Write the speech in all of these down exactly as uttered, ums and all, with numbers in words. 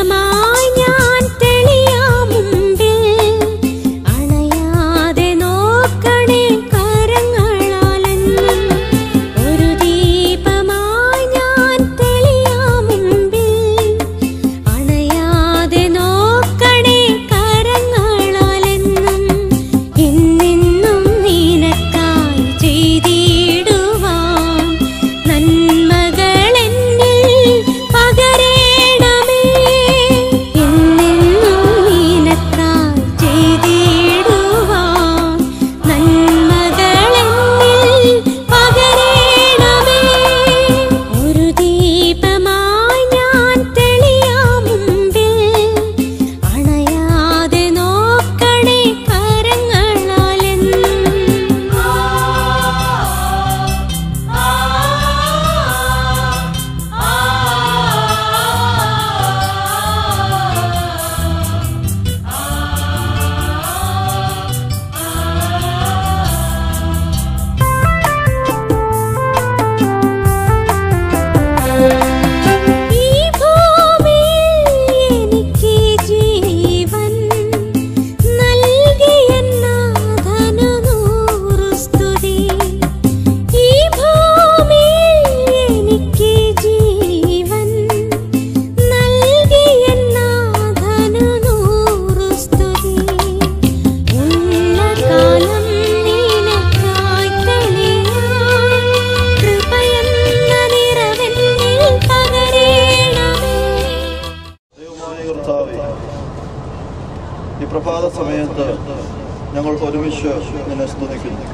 പ്രഭാത സമയത്ത് ഞങ്ങൾ ഒരുമിച്ച് നിന്നെ സ്തുതിക്കുന്നു.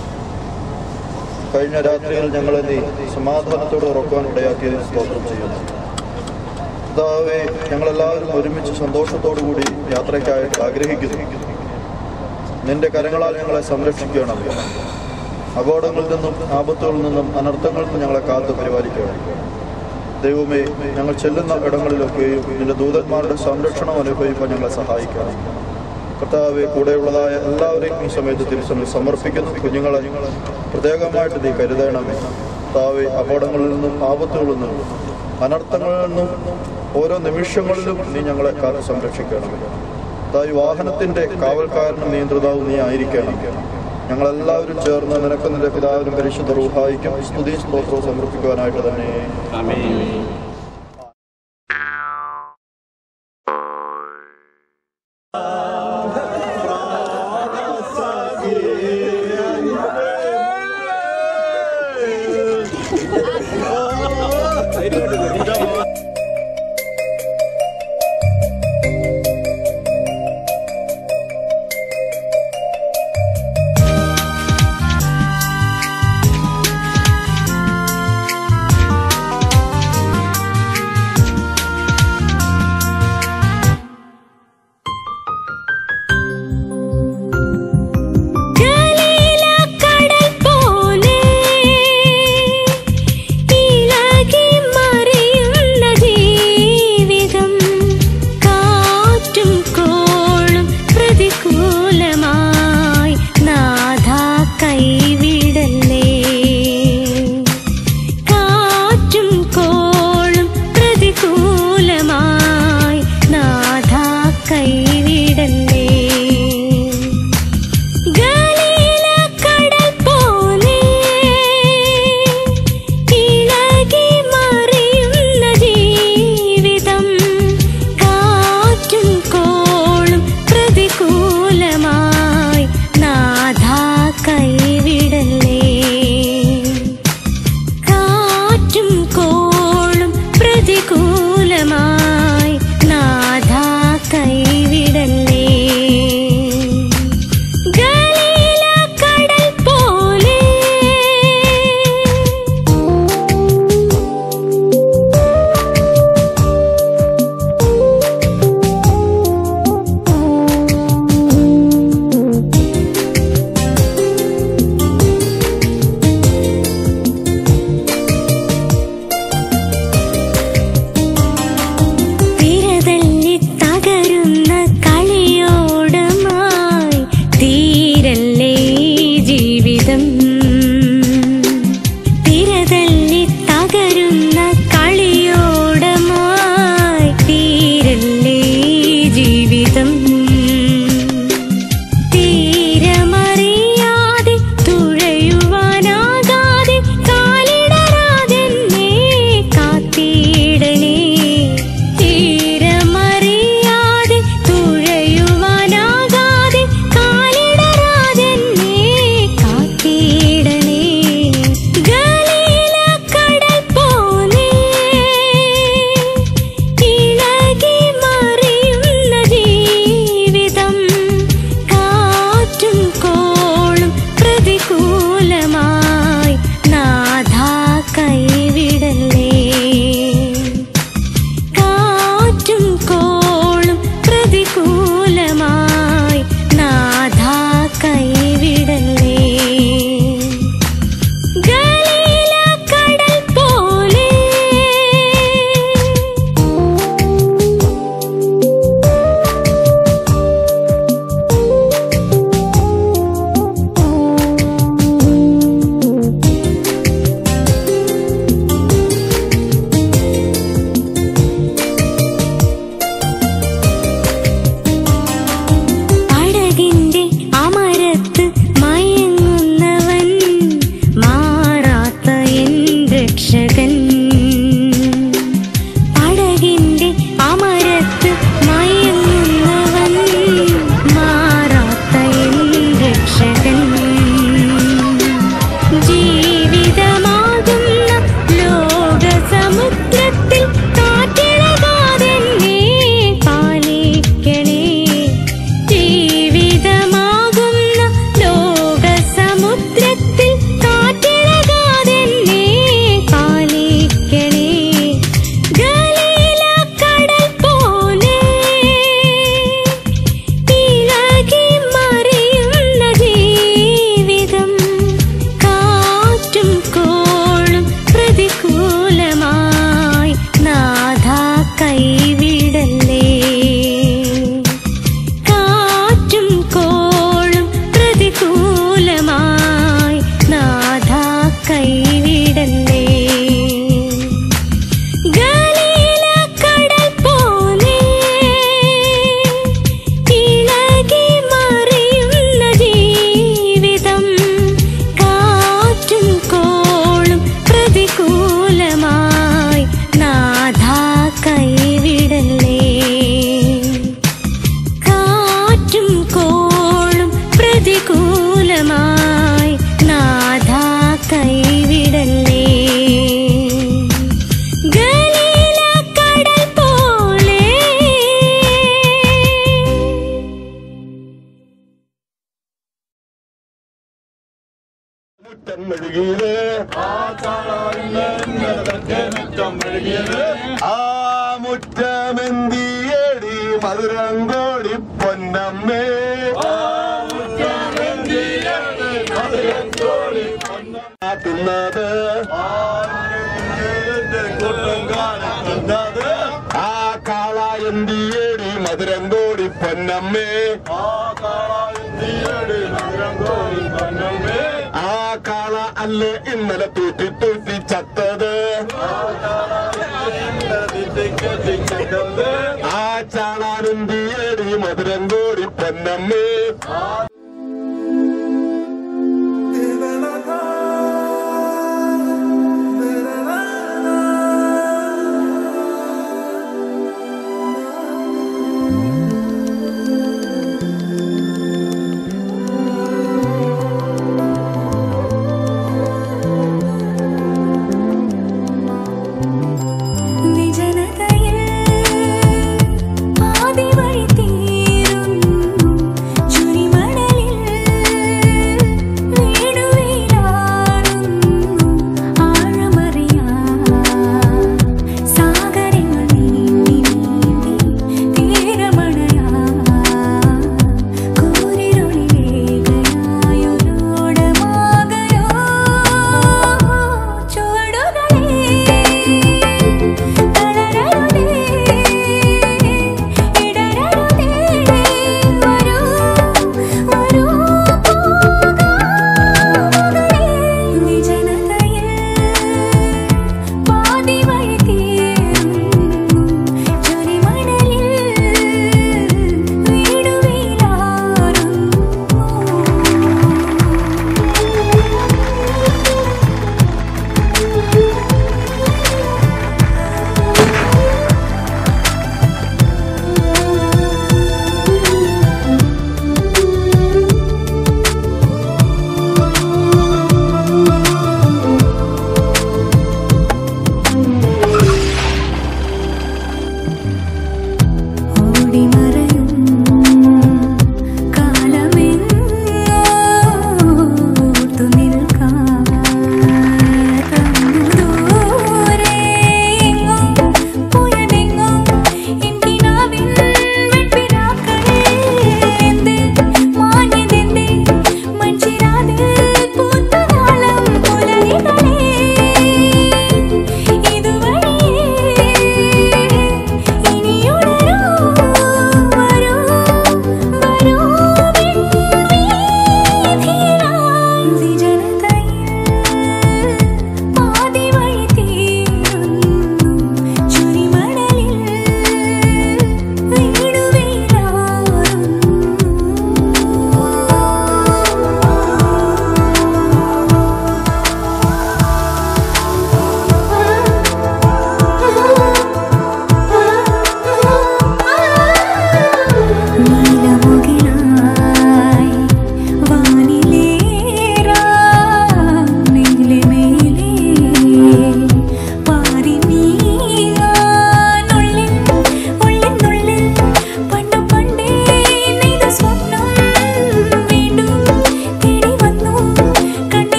കഴിഞ്ഞ രാത്രിയിൽ ഞങ്ങളെ നീ സമാധാനത്തോടെ ഉറക്കാൻ ഇടയാക്കിയതിന് സ്തോത്രം ചെയ്യുന്നു. കർത്താവേ, ഞങ്ങളെല്ലാവരും ഒരുമിച്ച് സന്തോഷത്തോടു കൂടി യാത്രയ്ക്കായിട്ട് ആഗ്രഹിക്കുന്നു. നിന്റെ കരങ്ങളാൽ ഞങ്ങളെ സംരക്ഷിക്കണം. അപകടങ്ങളിൽ നിന്നും ആപത്തുകളിൽ നിന്നും അനർത്ഥങ്ങളിൽ നിന്നും ഞങ്ങളെ കാത്തു പരിപാലിക്കണം. ദൈവമേ, ഞങ്ങൾ ചെല്ലുന്ന ഇടങ്ങളിലൊക്കെയും നിന്റെ ദൂതന്മാരുടെ സംരക്ഷണം അനുഭവിക്കാൻ ഞങ്ങളെ സഹായിക്കണം. കർത്താവെ, കൂടെയുള്ളതായ എല്ലാവരെയും ഈ സമയത്ത് തിരിച്ചറിഞ്ഞ് സമർപ്പിക്കുന്നു. കുഞ്ഞുങ്ങളെ പ്രത്യേകമായിട്ട് നീ കരുതണമേ. കർത്താവെ, അപകടങ്ങളിൽ നിന്നും ആപത്തുകളിൽ നിന്നും അനർത്ഥങ്ങളിൽ നിന്നും ഓരോ നിമിഷങ്ങളിലും നീ ഞങ്ങളെ കാത്ത് സംരക്ഷിക്കണമേ. കർത്താവ്, വാഹനത്തിൻ്റെ കാവൽക്കാരനും നിയന്ത്രിതാവും നീ ആയിരിക്കണം. ഞങ്ങളെല്ലാവരും ചേർന്ന് നിനക്ക് നിന്റെ പിതാവിനും പരിശുദ്ധ റൂഹായിക്കും സ്തുതിയും സ്തോത്രവും സമർപ്പിക്കുവാനായിട്ട് തന്നെ. Maria ആ മുറ്റമെന്തിയേടി മധുരങ്കോടി പൊന്നമ്മേ തിന്നത് ആ കാള എന്തിയേടി മധുരങ്കോടി പൊന്നമ്മേ ആ കാള അല്ലേ ഇന്നലെ തൂറ്റി തൂറ്റി ചത്തത് ആ ചാളാനെന്തിയേടി മധുരങ്കോടി പൊന്നമ്മേ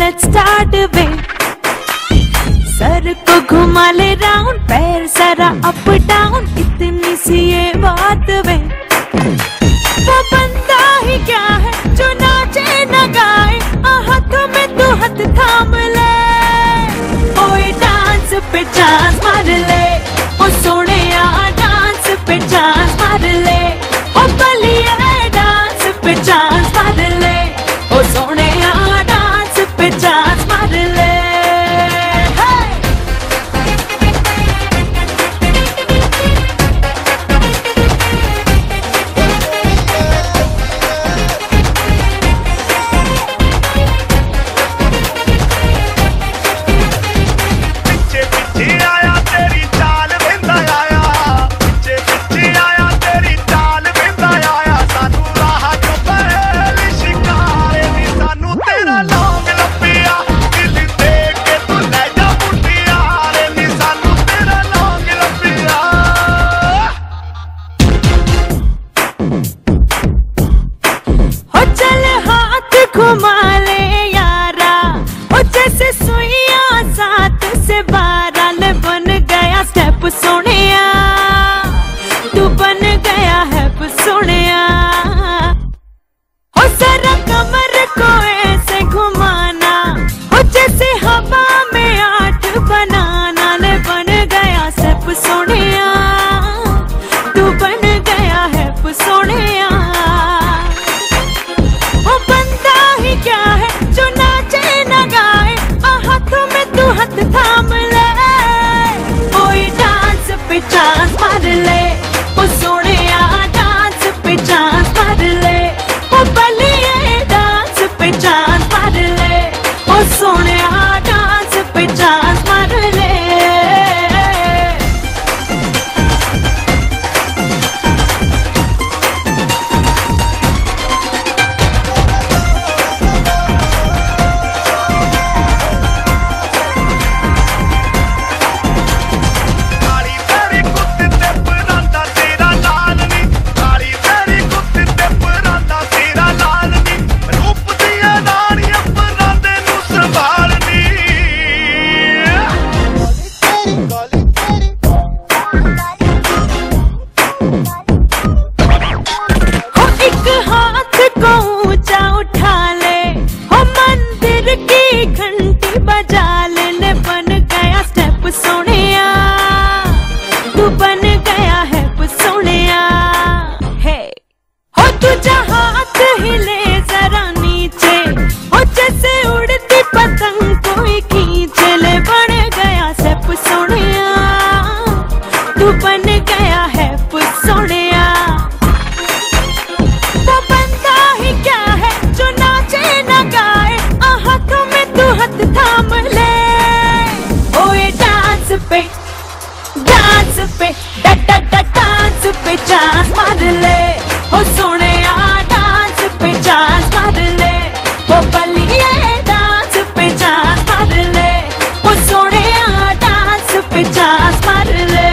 let's start वे सर को घुमा ले राउंड पैर सारा अप डाउन इतनी सी ये बात वे वो बंदा ही क्या है जो नाचे न गाए हाथों में तू हाथ थाम ले ओए डांस पे चांस मार ले ओ सोने डांस पे चांस मार ले ओ बलिया डांस पे चांस मार ले ओ सोने डांस पे चांस मार ले घुमा ले यारा ओ जैसे सुइया सात से बारह ले बन गया स्टेप सोनिया तू बन गया है सोनिया हो जरा कमर को ऐसे घुमाना हो जैसे हवा में आठ बनाना ले बन गया स्टेप सोनिया तू बन गया है सोनिया क्या है जो नाचे न गाए हाथों में तू हाथ थाम ले ओए डांस पे चांस मार ले ओ सोने डांस पे चांस मार ले ओ बलिए डांस पे चांस मार ले ओ सोने डांस पे चांस मार ले घंटी बजा लेने बन गया स्टेप सोनिया तू बन गया है सोनिया हे हो तुझा हाथ हिले जरा नीचे हो जैसे उड़ती पतंग कोई खींचे ले बन गया स्टेप सोनिया तू बन गया है सोनिया वो बंदा ही क्या है जो नाचे न गाए हाथों में तू हाथ थाम ले ओए डांस पे डांस पे डा डा डा डांस पे चांस मार ले ओ सोने डांस पे चांस मार ले ओ बलिए डांस पे चांस मार ले ओ सोने डांस पे चांस मार ले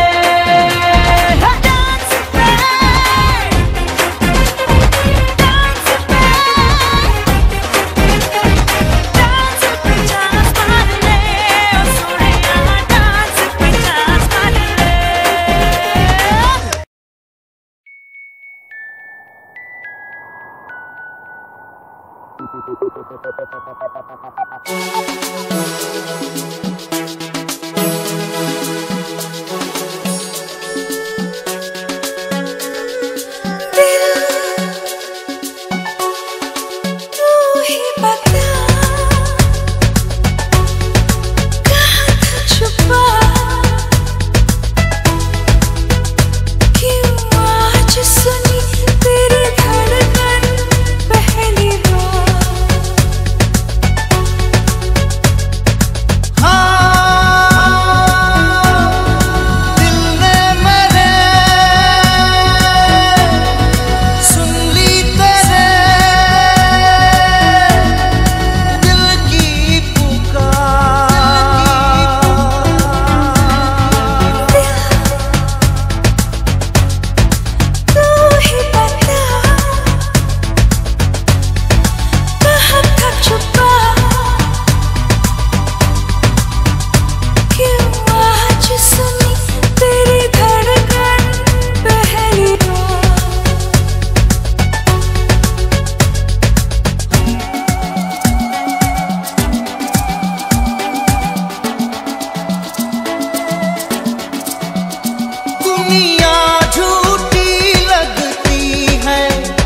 दुनिया झूठी लगती है,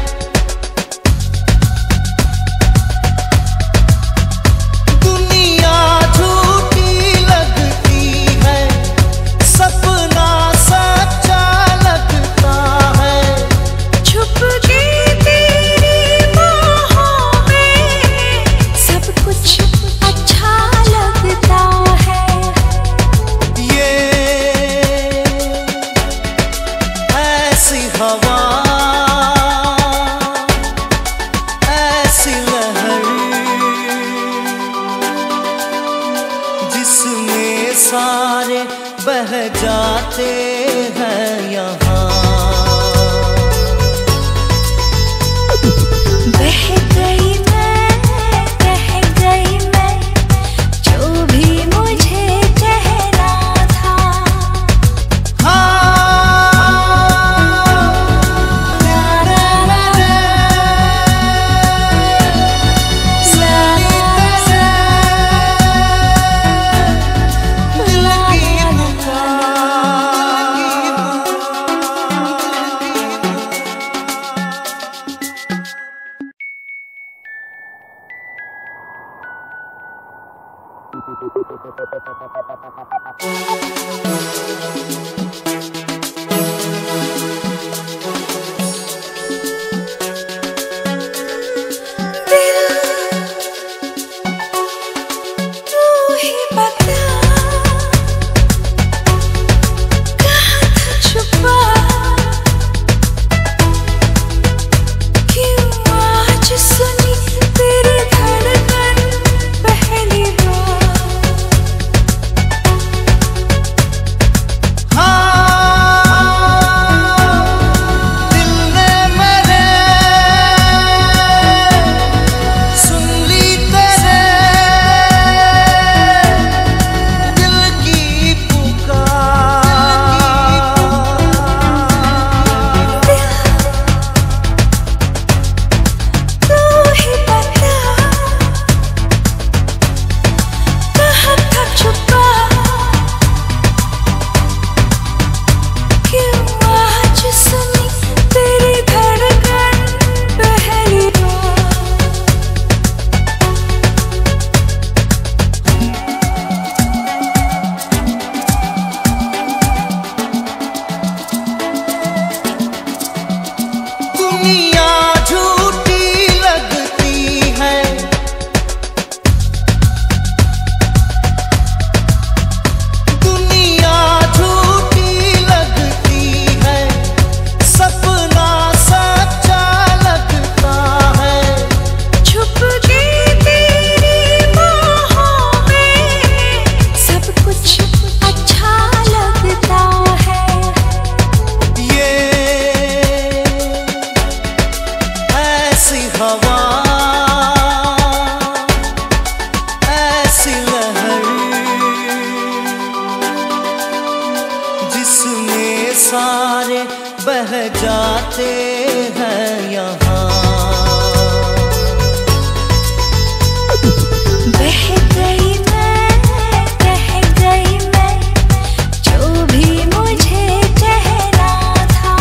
दुनिया झूठी लगती है, सपना सच्चा लगता है। छुप के तेरी बाहों में सब कुछ अच्छा लगता है। ये ऐसी हवा, ऐसी लहर, जिसमें सारे बह जाते हैं यहाँ। बह गई मैं, बह गई मैं, जो भी मुझे कहना था। सारे बह जाते हैं यहाँ। बह गई मैं, बह गई मैं, जो भी मुझे कहना था।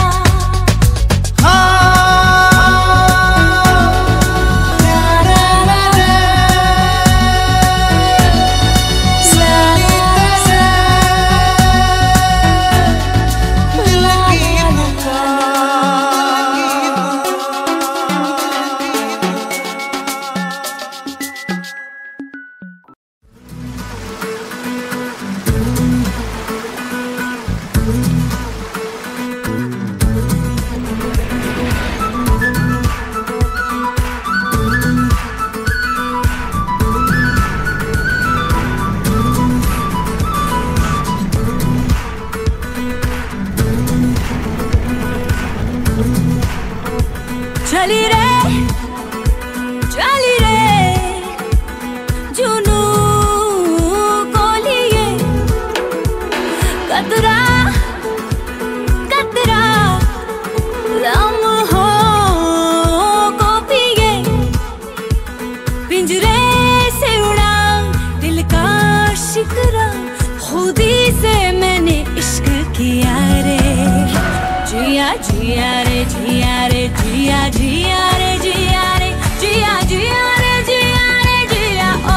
जिया रे जिया रे जिया जिया रे जिया रे जिया जिया रे जिया रे जिया ओ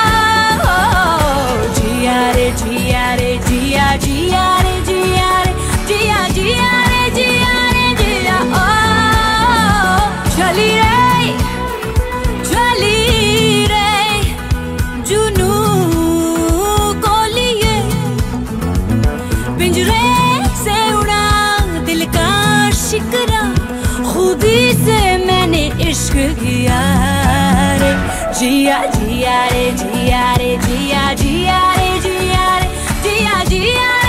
जिया रे जिया रे जिया जिया रे जिया रे जिया जिया रे जिया रे जिया ओ चली रे चली रे जुनू को लिए पिंजरे से उड़ा दिल का शिकरा खुदी से मैंने इश्क किया रे जिया जिया रे जिया रे जिया जिया रे जिया रे जिया जिया